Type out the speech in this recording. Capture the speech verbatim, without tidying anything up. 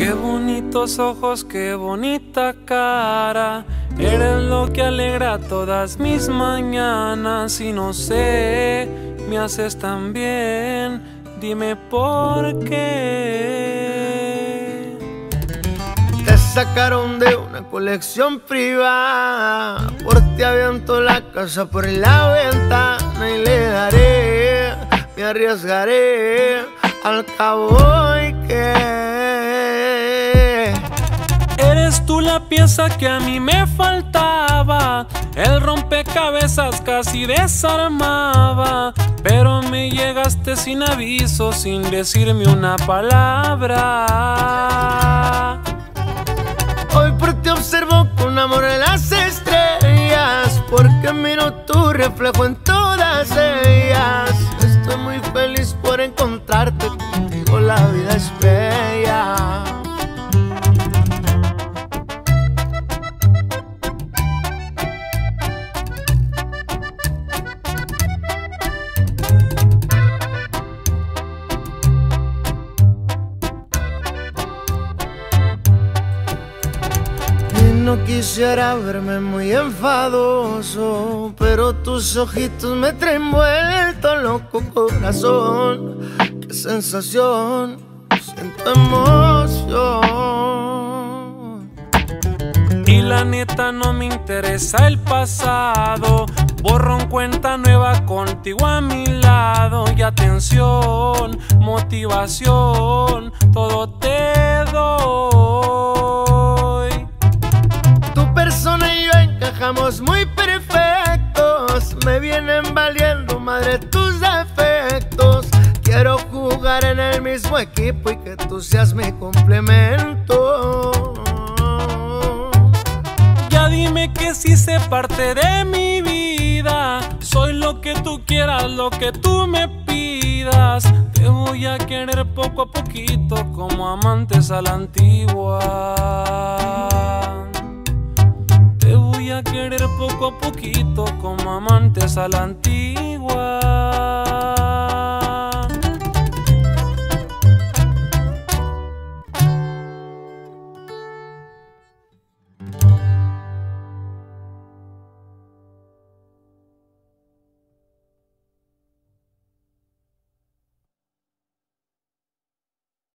Qué bonitos ojos, qué bonita cara. Eres lo que alegra todas mis mañanas. Y no sé, me haces tan bien. Dime por qué. Te sacaron de una colección privada. Por ti aviento la casa por la ventana y le daré, me arriesgaré, al cabo y que eres tú la pieza que a mí me faltaba. El rompecabezas casi desarmaba, pero me llegaste sin aviso, sin decirme una palabra. Hoy por ti observo con amor en las estrellas, porque miro tu reflejo en todas ellas. Estoy muy feliz por encontrarte, contigo la vida es bella. No quisiera verme muy enfadoso, pero tus ojitos me traen vuelto loco corazón. Qué sensación, siento emoción. Y la neta no me interesa el pasado. Borrón cuenta nueva contigo a mi lado. Y atención, motivación, todo te doy. Tu persona y yo encajamos muy perfectos. Me vienen valiendo madre tus defectos. Quiero jugar en el mismo equipo y que tú seas mi complemento. Ya dime que sí sé parte de mi vida. Soy lo que tú quieras, lo que tú me pidas. Te voy a querer poco a poquito, como amantes a la antigua. Te voy a querer poco a poquito, como amantes a la antigua.